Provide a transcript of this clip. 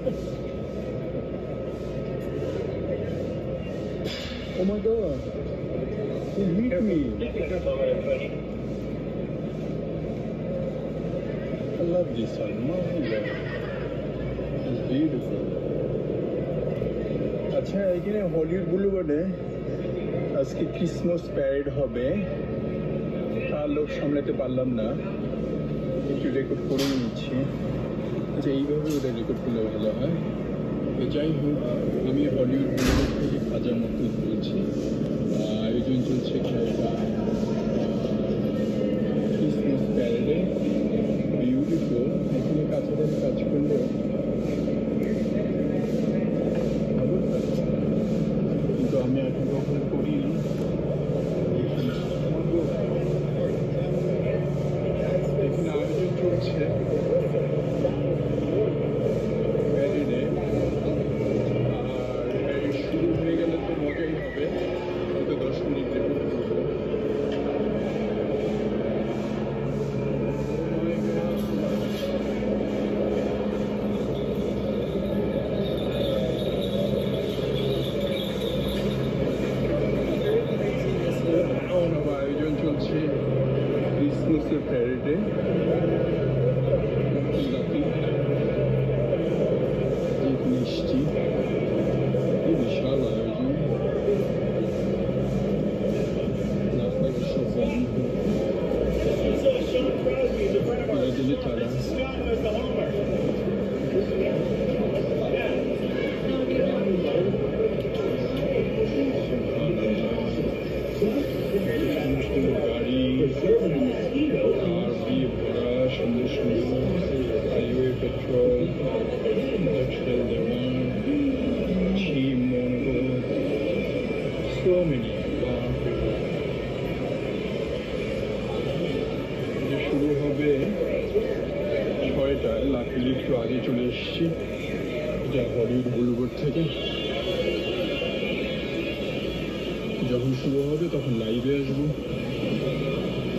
Oh my god. He hit me. I love this one. My god. It's beautiful. আচ্ছা এখানে Hollywood বুলভার্ডে আজকে Christmas parade হবে তার লোক সামলাতে পারলাম না একটু রেকর্ড করে নিচ্ছি আচ্ছা এইভাবে ওটা রেকর্ড করলে ভালো হয় তো যাই হোক আমি হলিউড বুলভার্ড থেকে খাজা মকবুল বলছি আয়োজন চলছে ক্রিসমাস প্যারেডে বিউটিফুল এখানে কাছাকাছি কাজ করলে কিন্তু আমি এখন কখনো করিনি এখানে আয়োজন চলছে প্যারেডে আর প্যারেড শুরু হয়ে গেলে তো মজাই হবে হয়তো 10 মিনিট রেকর্ড করবো আয়োজন চলছে ক্রিসমাসের প্যারেডে যেখানে এসছি বিশাল আয়োজন রাস্তাঘাট সব বন্ধ দিলে তারা গাড়ি আর দিয়ে ভরা সুন্দর সুন্দর হাইওয়ে পেট্রোল তেল দেওয়া ছিম মঙ্গল সো মেনি শুরু হবে 6টায় লাকিলি একটু আগে চলে এসেছি যা হলিউড বুলভার্ড থেকে যখন শুরু হবে তখন লাইভে আসবো